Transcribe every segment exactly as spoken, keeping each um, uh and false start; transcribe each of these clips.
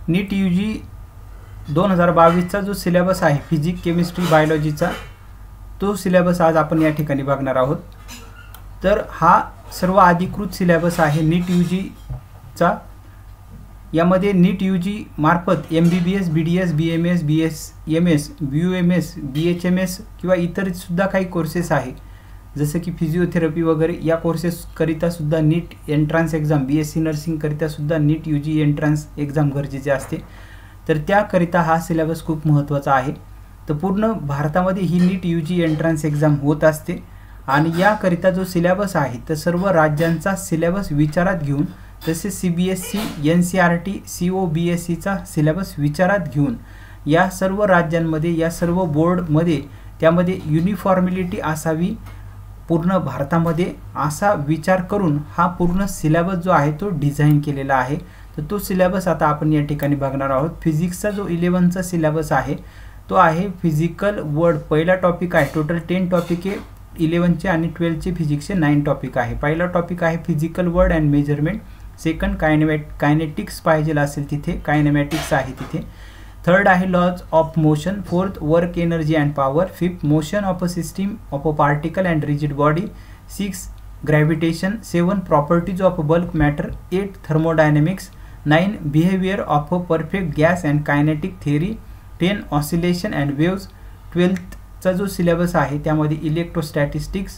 नीट U जी दोन हजार बावीसचा जो सिलेबस आहे फिजिक्स केमिस्ट्री बायोलॉजीचा तो सिलेबस आज आपण या ठिकाणी बघणार आहोत। तर हा सर्व अधिकृत सिलेबस आहे नीट यू जीचा। यामध्ये नीट यू जी मार्फत M B B S, B D S, B M S, B S M S, B U M S, B H M S किंवा इतर सुद्धा काही कोर्सेस आहे जसे की फिजिओथेरपी वगैरे या कोर्सेस करिता सुद्धा NEET entrance exam, B S C nursing करिता सुद्धा NEET U G entrance exam गरजेचे असते। तर त्याकरिता हा सिलेबस खूप महत्त्वाचा आहे। तर पूर्ण भारतामध्ये ही NEET U G entrance exam होत असते आणि याकरिता जो सिलेबस आहे तर सर्व राज्यांचा सिलेबस विचारात घेऊन तसे C B S C, N C R T, C O B S सीचा सिलेबस विचारात घेऊन या सर्व राज्यांमध्ये या सर्व बोर्डमध्ये त्यामध्ये युनिफॉर्मिलिटी असावी पूर्ण भारतामध्ये असा विचार करून हा पूर्ण सिलेबस जो आहे तो डिझाइन केलेला आहे। तर तो सिलेबस आता आपण या ठिकाणी बघणार आहोत। फिजिक्सचा जो इलेव्हनचा सिलेबस आहे तो आहे फिजिकल वर्ड। पहिला टॉपिक आहे, टोटल टेन टॉपिक आहे इलेव्हनचे आणि ट्वेल्वचे फिजिक्सचे नाइन टॉपिक आहे। पहिला टॉपिक आहे physical world and measurement, second कायनेमॅट कायनेटिक्स पाहिजे असेल तिथे कायनेमॅटिक्स आहे तिथे, थर्ड आहे laws of motion, fourth work energy and power, fifth motion of a system of a particle and rigid body, six gravitation, seven properties of bulk matter, eight thermodynamics, nine behaviour of a perfect gas and kinetic theory, ten oscillation and waves, ट्वेल्थचा जो syllabus आहे त्यामध्ये electrostatistics,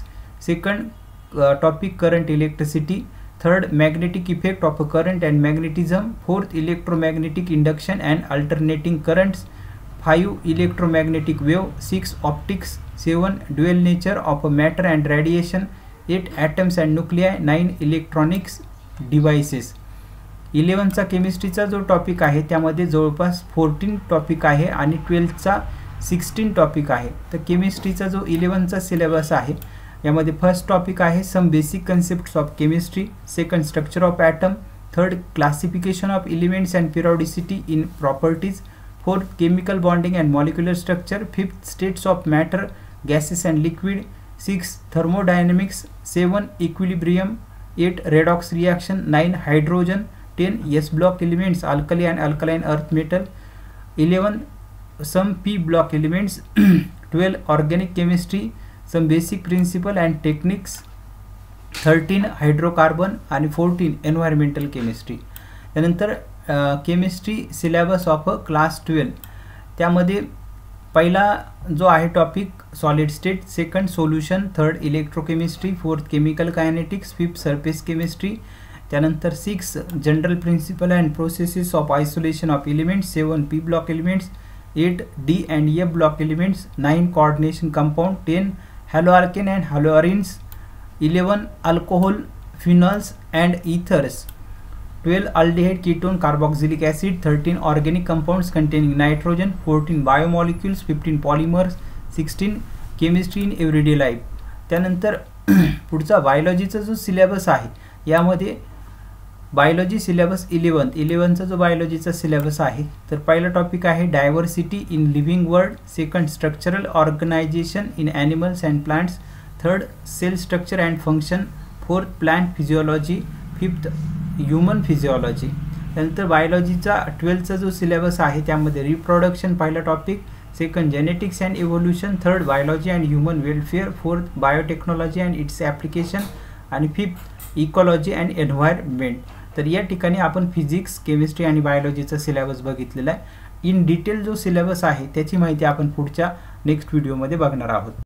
second topic current electricity, third magnetic effect of a current and magnetism, fourth electromagnetic induction and alternating currents, five electromagnetic wave, six optics, seven dual nature of a matter and radiation, eight atoms and nuclei, nine electronics devices। इलेव्हनचा केमिस्ट्रीचा जो topic आहे त्यामध्ये जवळपास fourteen topic आहे आणि ट्वेल्थचा sixteen topic आहे। तर केमिस्ट्रीचा जो इलेव्हनचा सिलेबस आहे यामध्ये फर्स्ट टॉपिक आहे some basic concepts of chemistry, second structure of atom, third classification of elements and periodicity in properties, fourth chemical bonding and molecular structure, fifth states of matter gases and liquid, six thermodynamics, seven equilibrium, eight redox reaction, nine hydrogen, ten S block elements alkali and alkaline earth metal, eleven some P block elements, twelve organic chemistry, some basic principle and techniques, thirteen hydrocarbon आणि fourteen environmental chemistry. त्यानंतर chemistry syllabus of class twelve त्यामध्ये पहिला जो आहे topic solid state, second solution, third electrochemistry, fourth chemical kinetics, fifth surface chemistry, त्यानंतर six general principle and processes of isolation of elements, seven P block elements, eight D and F block elements, nine coordination compound, ten haloalkane and haloarenes, eleven alcohol, phenols and ethers, twelve aldehyde, ketone, carboxylic acid, thirteen organic compounds containing nitrogen, fourteen biomolecules, fifteen polymers, sixteen chemistry in everyday life। त्यानंतर पुढचा बायोलॉजीचा जो syllabus आहे यामध्ये biology syllabus eleven इलेवनचा जो बायोलॉजीचा syllabus आहे तर पहिला topic आहे diversity in living world, second structural organisation in animals and plants, third cell structure and function, fourth plant physiology, fifth human physiology. त्यानंतर बायोलॉजीचा ट्वेल्थचा जो सिलेबस आहे त्यामध्ये रिप्रोडक्शन पहिला topic, second genetics and evolution, third biology and human welfare, fourth biotechnology and its application आणि fifth ecology and environment. तर या ठिकाणी आपण फिजिक्स, केमिस्ट्री आणि बायोलॉजीचा सिलेबस बघितलेला आहे। इन डिटेल जो सिलेबस आहे त्याची माहिती आपण पुढच्या नेक्स्ट व्हिडिओमध्ये बघणार आहोत।